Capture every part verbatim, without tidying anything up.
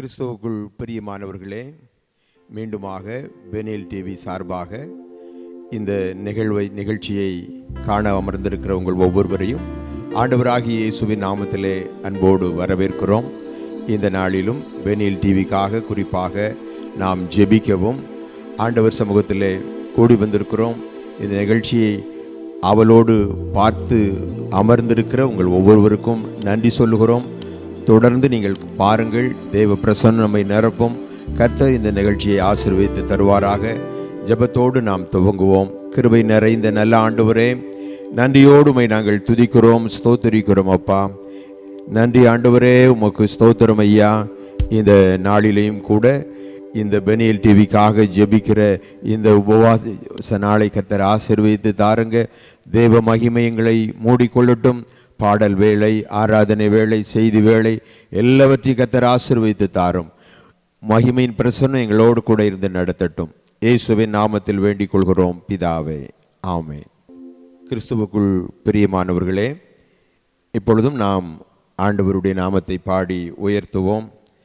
கிறிஸ்துவுக்குள் பிரியமானவர்களே, மீண்டுமாக பெனேல் டிவி சார்பாக இந்த நிகழ்வை நிகழ்ச்சியை காண அமர்ந்திருக்கிற உங்கள் ஒவ்வொருவரையும் ஆண்டவராகிய இயேசுவின் நாமத்திலே அன்போடு வரவேற்கிறோம். இந்த நாளிலும் பெனேல் டிவிக்காக குறிப்பாக நாம் ஜெபிக்கவும் ஆண்டவர் சமூகத்திலே கூடி வந்திருக்கிறோம். இந்த நிகழ்ச்சியை அவளோடு பார்த்து அமர்ந்திருக்கிற உங்கள் ஒவ்வொருவருக்கும் நன்றி சொல்லுகிறோம். தொடர்ந்து நீங்கள் பாருங்கள், தேவ பிரசன்னம் நம்மை நிரப்பும். கர்த்தர் இந்த நிகழ்ச்சியை ஆசீர்வதித்து தருவாராக. ஜெபத்தோடு நாம் துவங்குவோம். கிருபை நிறைந்த நல்ல ஆண்டவரே, நன்றியோடுமை நாங்கள் துதிக்கிறோம், ஸ்தோத்திரிக்கிறோம். அப்பா நன்றி ஆண்டவரே, உமக்கு ஸ்தோத்திரம் ஐயா. இந்த நாளிலையும் கூட இந்த பெனேல் டிவிக்காக ஜெபிக்கிற இந்த உபவாச நாளை கர்த்தர் ஆசீர்வதித்து தாருங்க. தேவ மகிமையங்களை மூடிக்கொள்ளட்டும். பாடல் வேளை, ஆராதனை வேளை, செய்தி வேளை எல்லாவற்றையும் கர்த்தர் ஆசீர்வதித்து தாரும். மகிமையின் பிரசன்னம் எங்களோடு கூட இருந்து நடத்தட்டும். இயேசுவின் நாமத்தில் வேண்டிக் கொள்கிறோம் பிதாவே, ஆமென். கிறிஸ்துவுக்குள் பிரியமானவர்களே, இப்பொழுதும் நாம் ஆண்டவருடைய நாமத்தை பாடி உயர்த்துவோம்.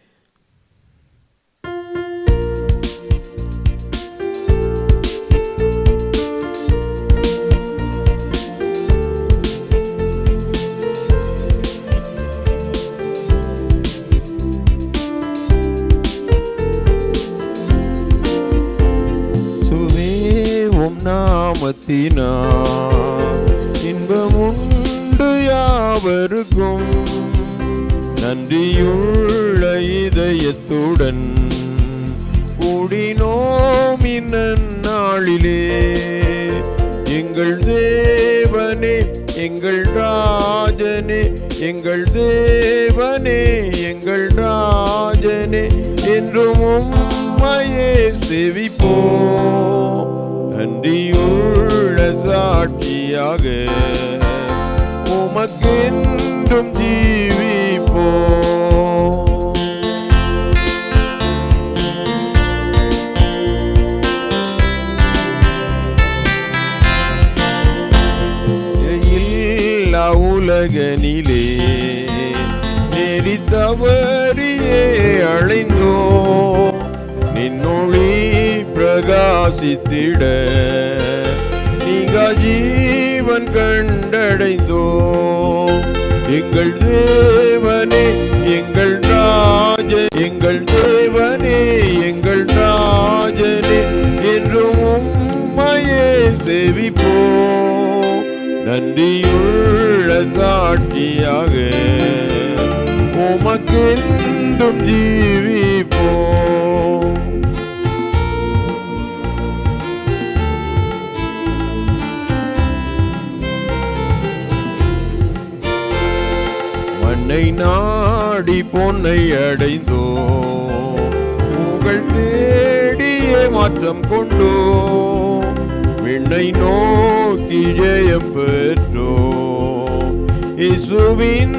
நாமத்தினார் இன்பமுண்டு யாவருக்கும், நன்றியுள்ள இதயத்துடன் கூடினோம் இந்நாளிலே. எங்கள் தேவனே, எங்கள் ராஜனே, எங்கள் தேவனே, எங்கள் ராஜனே, என்றும் உம்மையே சேவிப்போம். நன்றியுள்ள சாட்சியாக உமக்கென்றும் ஜீவிப்போம். இல்லா உலகனிலே நெறி தவறியே அழைந்தோம், நின்னொளி பிரகாசித்திட நீங்க ஜீவன் கண்டடைந்தோம். எங்கள் தேவனே, எங்கள் ராஜ, எங்கள் தேவனே, எங்கள் ராஜனே, என்றும் உம்மையே சேவிப்போம். நன்றியுள்ள சாட்சியாக உமக்கென்றும் ஜீவிப்போம். மண்ணை நாடி பொன்னை அடைந்தோம், உங்கள் தேடியே மாற்றம் கொண்டோம். விண்ணை நோக்கி ஜெயம் பெற்றோம், இயேசுவின்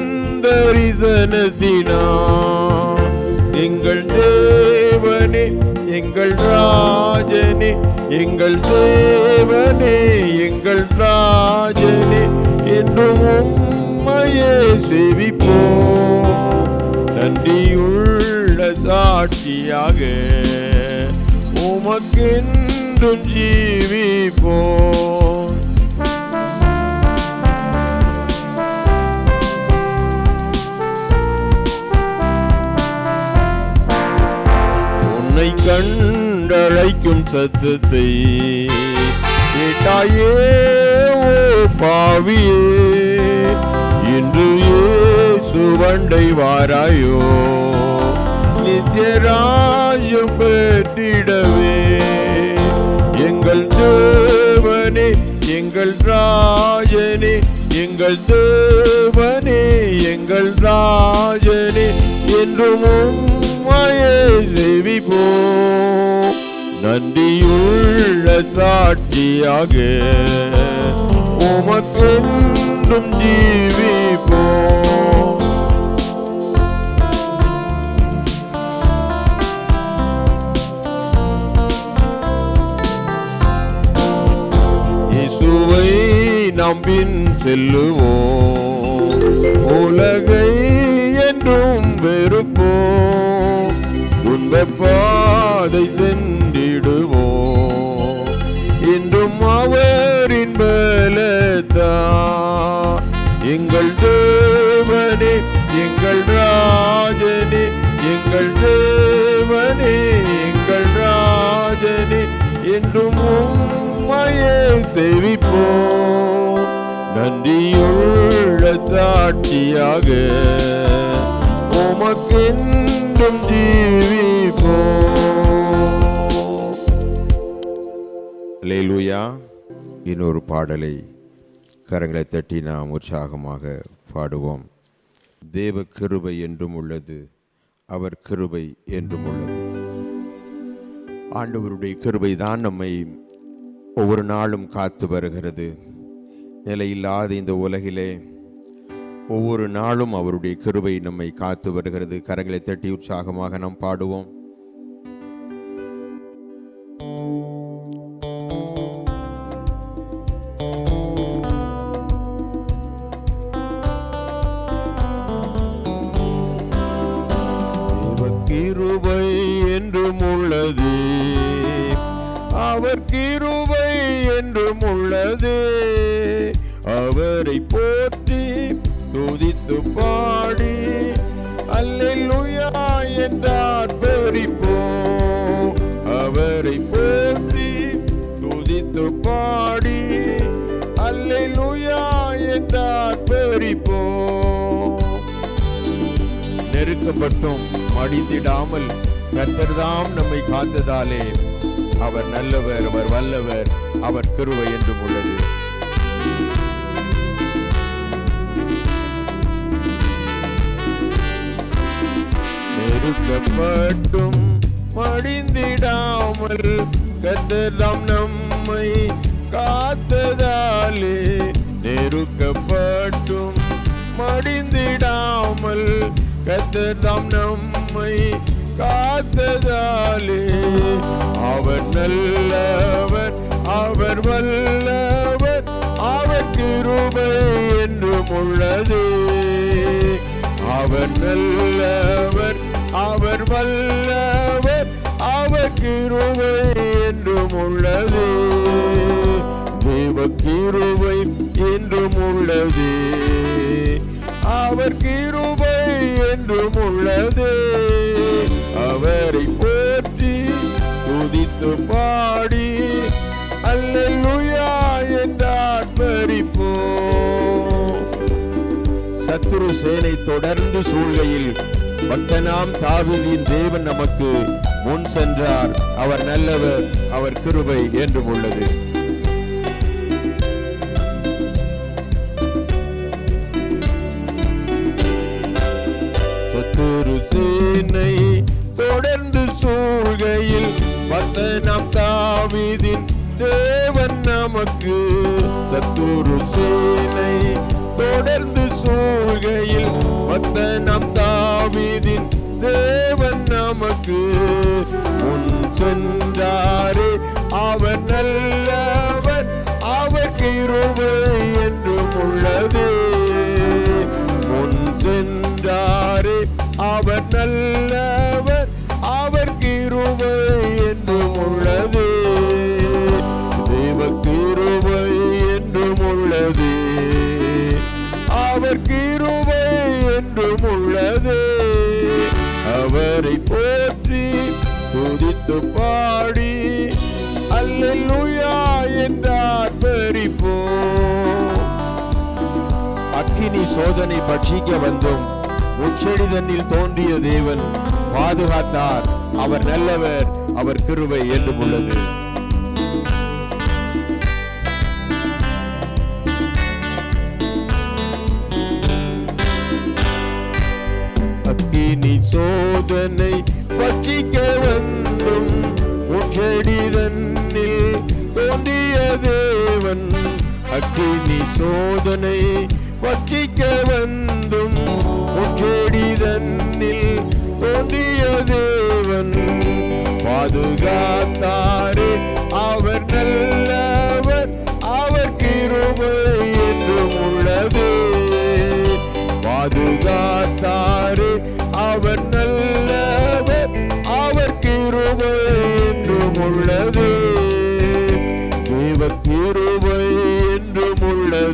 தரிசனத்தினார். எங்கள் தேவனே, எங்கள் ராஜனே, எங்கள் தேவனே, எங்கள் ராஜனே, என்றும் உம்மையே சேவிப்போம். நன்றியுள்ள சாட்சியாக உமக்கென்றும் ஜீவிப்போம். உன்னை கண்டழைக்கும் சத்தத்தை கேட்டாயே ஓ பாவியே, இன்று இயேசு வண்டை வாராயோ, நித்தியராஜ்யம் பெற்றிடவே. எங்கள் தேவனே, எங்கள் ராஜனே, எங்கள் தேவனே, எங்கள் ராஜனே, என்றும் உம்மையே சேவிப்போம். நன்றியுள்ள சாட்சியாக உமக்கென்றும் ஜீவிப்போம். இயேசுவை நாம் பின் செல்லுவோம், உலகை என்றும் வெறுப்போம். இன்ப பாதை சென்றிடுவோம். இன்றும் அவரின் பலத்தா எங்கள் தேவனே, எங்கள் ராஜனே, எங்கள் தேவனே, எங்கள் ராஜனே, என்றும் உம்மையே சேவிப்போம். நன்றியுள்ள சாட்சியாக உமக்கென்றும் ஜீவிப்போம். அல்லேலூயா. இன்னொரு பாடலை கரங்களை தட்டி நாம் உற்சாகமாக பாடுவோம். தேவ கிருபை என்றும் உள்ளது, அவர் கிருபை என்றும் உள்ளது. ஆண்டவருடைய கிருபை தான் நம்மை ஒவ்வொரு நாளும் காத்து வருகிறது. நிலையில்லாத இந்த உலகிலே ஒவ்வொரு நாளும் அவருடைய கிருபை நம்மை காத்து வருகிறது. கரங்களை தட்டி உற்சாகமாக நாம் பாடுவோம். கிருபை என்றும் உள்ளது, அவர் கிருபை என்றும் உள்ளது. அவரை போற்றி துதித்து பாடி அல்லேலூயா என்றார் பெரிப்போம். அவரை போற்றி துதித்து பாடி அல்லேலூயா என்றார் பெரிப்போம். நெருக்கப்பட்டும் மடிந்திடாமல் கர்த்தர்தாம் நம்மை காத்ததாலே அவர் நல்லவர், அவர் வல்லவர், அவர் கிருபை என்றும் உள்ளது. நெருக்கப்பட்டும் மடிந்திடாமல் கர்த்தர்தாம் நம்மை காத்ததாலே, நெருக்கப்பட்டும் மடிந்திடாமல் கர்த்தர்தாம் நம்மை காத்ததாலே, அவர் நல்லவர், அவர் வல்லவர், அவர் கிருபை என்றும் உள்ளது. அவர் நல்லவர், அவர் வல்லவர், அவர் கிருபை என்றும் உள்ளது. தேவ கிருபை என்றும் உள்ளது, அவர் கிருபை என்றும் உள்ளது. அவரை போற்றி துதித்து பாடி அல்லேலூயா என்றார் பரிப்போம். சத்துரு சேனை தொடர்ந்து சூழ்கையில் பக்தனாம் தாவீதின் தேவன் நமக்கு முன் சென்றார். அவர் நல்லவர், அவர் கிருபை என்றும் உள்ளது. சத்துரு சேனை தொடர்ந்து சூழ்கையில் பக்தனாம் தாவீதின் தேவன் நமக்கு, சத்துரு சேனை தொடர்ந்து சூழ்கையில் பக்தனாம் தாவீதின் தேவன் நமக்கு முன் சென்றாரே. அவர் நல்லவர், அவர் கிருபை என்றும் உள்ளது. முன் சென்றாரே, அவர் நல்லவர், அவர் கிருபை என்றும் உள்ளது. தேவ கிருபை என்றும் உள்ளது, அவர் கிருபை என்றும் உள்ளது. அவரை போற்றி துதித்து பாடி அல்லேலூயா என்றார் பரிப்போம். அக்கினி சோதனை பட்சிக்க வந்தும் முச்செடி தன்னில் தோன்றிய தேவன் பாதுகாத்தார். அவர் நல்லவர், அவர் கிருபை என்றும் உள்ளது. அக்கினி சோதனை பட்சிக்க வந்தும் முச்செடி தன்னில் தோன்றிய தேவன், அக்கினி சோதனை பட்சிக்க வந்தும் முச்செடி தன்னில் தோன்றிய தேவன் பாதுகாத்தாரே. அவர் நல்லவர், அவர் கிருபை என்றும் உள்ளது. பாதுகாத்தாரே, அவர் நல்லவர், அவர்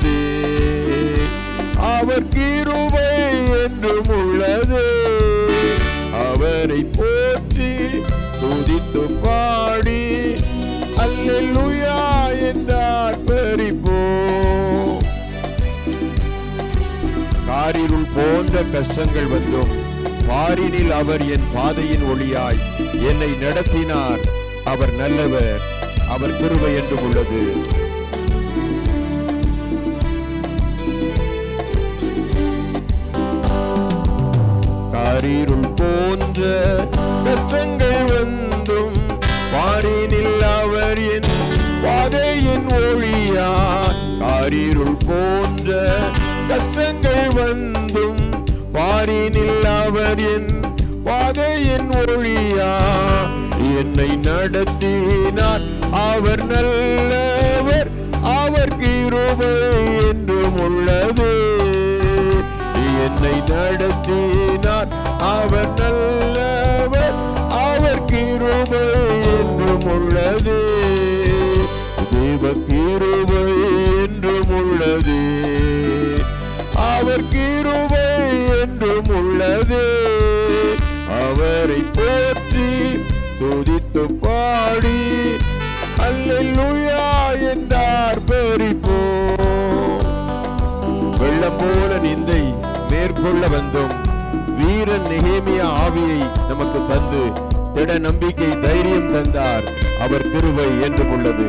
உள்ளது. அவர் கிருபை என்றும் உள்ளது. அவரை போற்றி துதித்து பாடி அல்லேலூயா என்றார் பரிப்போம். காரிருள் போன்ற கஷ்டங்கள் வந்தும் பாரினில் அவர் என் பாதையின் ஒளியாய் என்னை நடத்தினார். அவர் நல்லவர், அவர் கிருபை என்றும் உள்ளது. காரிருள் போன்ற கஷ்டங்கள் வந்தும் பாரினில் அவர் என் பாதையின் ஒளியாய். காரிருள் போன்ற கஷ்டங்கள் வந்தும் பாரினில் அவர் என் பாதையின் ஒளியா என்னை நடத்தினார். அவர் நல்லவர், அவர் கிருபை என்றும் உள்ளது. என்னை நடத்தினார். அவர் நல்லவர், அவர் கிருபை என்றும் உள்ளது. தேவ கிருபை என்றும் உள்ளது. அவர் கிருபை என்றும் உள்ளது. அவரை போற்றி துதித்து பாடி அல்லேலூயா என்றார் பரிப்போம். வெள்ளம் போல நிந்தை மேற்கொள்ள வந்தும் வீரன் நெகேமியா ஆவியை நமக்கு தந்து திட நம்பிக்கை தைரியம் தந்தார். அவர் கிருபை என்றும் உள்ளது.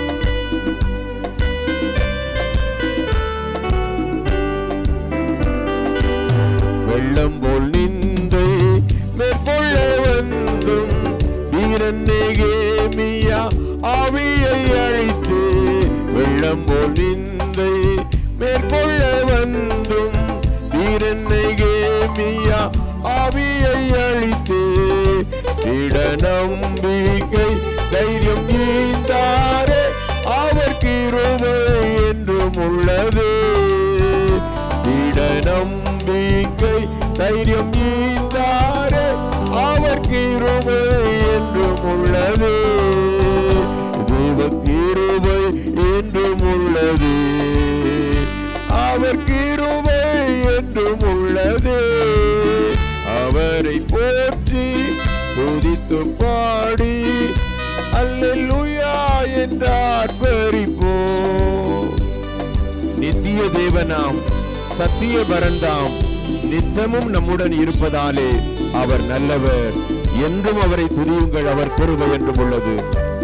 வெள்ளம் போல் நிந்தை மேற்கொள்ள வந்தும் வீரன் நெகேமியா ஆவியை அழித்து. வெள்ளம் போல் நிந்தை மேற்கொள்ள வந்தும் வீரன் நெகேமியா ஆவியை அழித்து. திட நம்பிக்கை தைரியம் ஈந்தாரே, அவர் கிருபை என்றும் உள்ளது. திட நம்பிக்கை தைரியம் ஈந்தாரே, அவர் கிருபை என்றும் உள்ளது. தேவ கிருபை என்றும் உள்ளது. அவர் கிருபை என்றும் உள்ளது. அவரை போற்றி துதித்து பாடி அல்லேலூயா என்றார் பரிப்போம். நித்திய தேவனாம் சத்திய பரந்தாம் நித்தமும் நம்முடன் இருப்பதாலே அவர் நல்லவர். என்றும் அவரை துதியுங்கள், அவர் கிருபை என்றும் உள்ளது.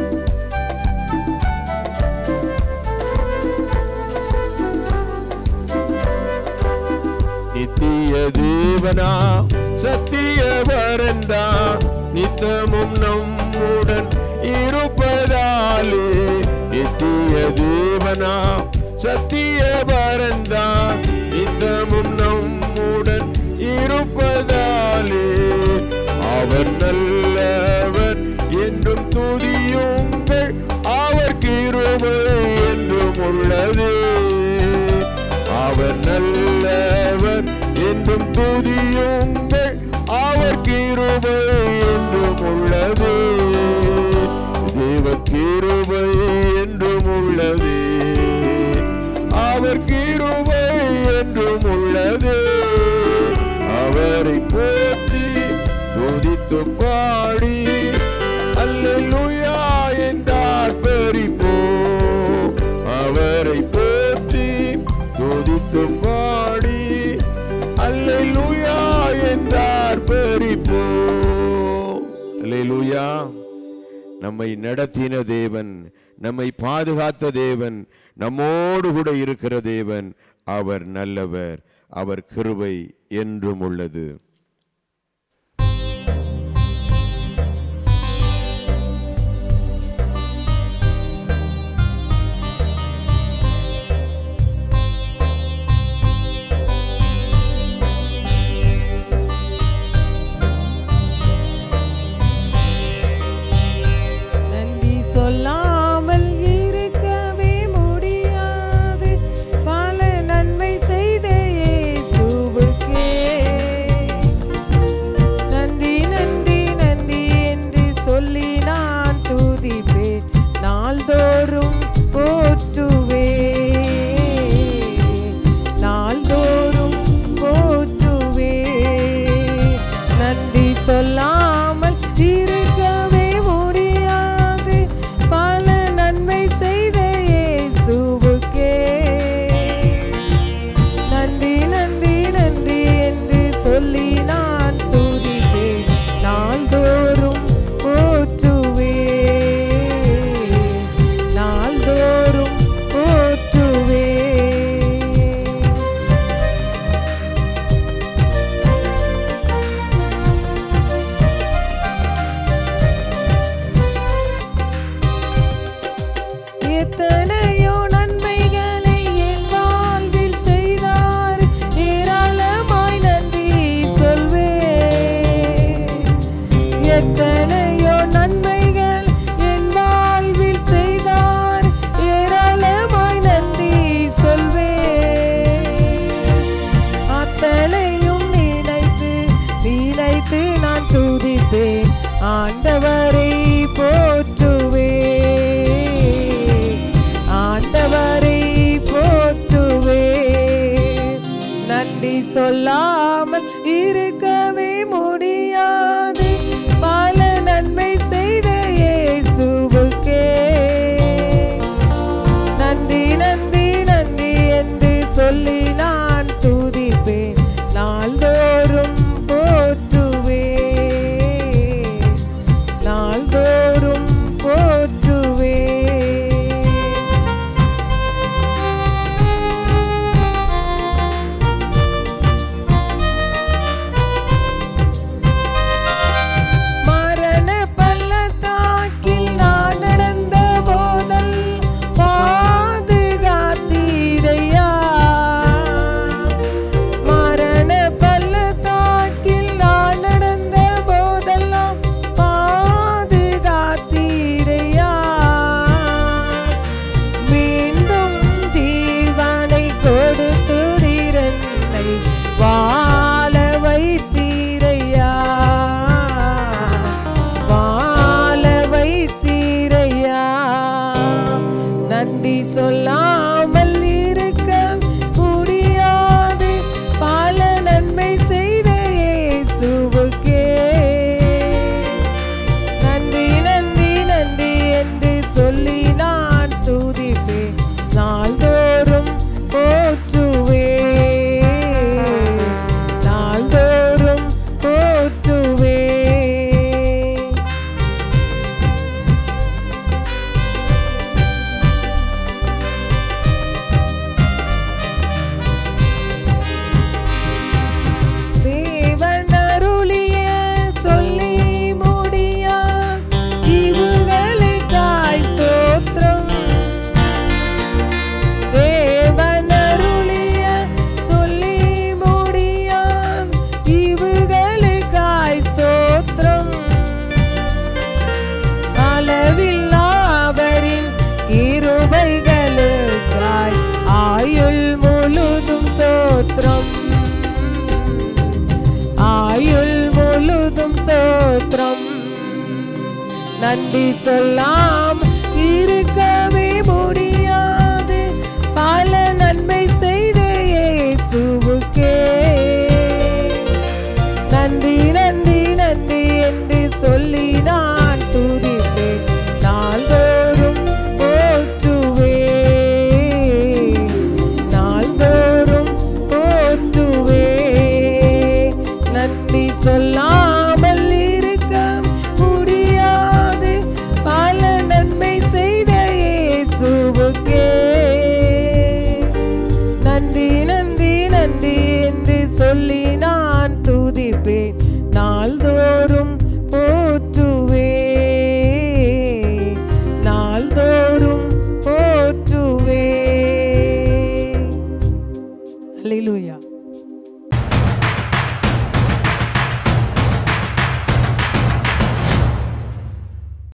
நித்திய தேவனா சத்திய பரந்தாம் நித்தமும் நம்முடன் இருப்பதாலே. நித்திய தேவனா சத்திய பரந்தாம் நித்தமும் நம்முடன் இருப்பதாலே. அவர் நல்லவர் என்றும் துதியுங்கள், அவர் கிருபை என்றும் உள்ளது. அவர் நல்லவர் என்றும் துதியுங்கள், அவர் கிருபை என்றும் உள்ளது. தேவ கிருபை என்றும் உள்ளது. அவர் கிருபை என்றும் உள்ளது. அவரை போற்றி துதித்து பாடி அல்லேலூயா என்றார் பரிப்போம். அவரை போற்றி துதித்து பாடி அல்லேலூயா என்றார் பரிப்போம். அல்லேலூயா. நம்மை நடத்தின தேவன், நம்மை பாதுகாத்த தேவன், நம்மோடு கூட இருக்கிற தேவன், அவர் நல்லவர், அவர் கிருபை என்றும் உள்ளது. நன்றி நன்றி சொல்லாமல் இருக்கவே முடியாது. பல நன்மை செய்த இயேசுவுக்கே நன்றி நன்றி நன்றி என்று சொல்லி நான் துதிப்பேன். நாள்தோறும் போற்றுவேன், நாள்தோறும் போற்றுவேன். மரண பள்ளத்தாக்கில் நான் நடந்த போதல் பாதுகாத்தீரையா. மரண பள்ளத்தாக்கில் நான் நடந்த போதெல்லாம் பாதுகாத்தீரையா. மீண்டும் ஜீவனை கொடுத்துரிரன்னை வாழ வைத்தீரையா, வாழ வைத்தீரையா. நன்றி சொல்லாமல் இருக்க முடியாது. பல நன்மை செய்த இயேசுவுக்கே நன்றி நன்றி நன்றி என்று சொல்லி நான் துதிப்பேன். நாள்தோறும் போற்றுவேன், நாள்தோறும் போற்றுவேன். தேவன் அருளிய சொல்லி முடியா ஈவுகளுக்காய் ஸ்தோத்திரம். தேவன் அருளிய சொல்லி முடியா ஈவுகளுக்காய் ஸ்தோத்திரம். அளவில்லாவரின் கிருபைகளுக்காய் ஆயுள் முழுதும் ஸ்தோத்திரம், ஆயுள் முழுதும் ஸ்தோத்திரம். நன்றி சொல்லாம் இருக்கவே முடியாது. பல நன்மை செய்த இயேசுவுக்கே நன்றி நன்றி நன்றி என்று சொல்லி நான் துதிப்பேன். நாள்தோறும் போற்றுவேன், நாள்தோறும் போற்றுவேன். நன்றி சொல்லாமல் இருக்க முடியாது. பல நன்மை செய்த இயேசுவுக்கே நன்றி நன்றி நன்றி என்று சொல்லி நான் துதிப்பேன். நாள்தோறும் போற்றுவேன், நாள்தோறும் போற்றுவேன். அல்லேலூயா.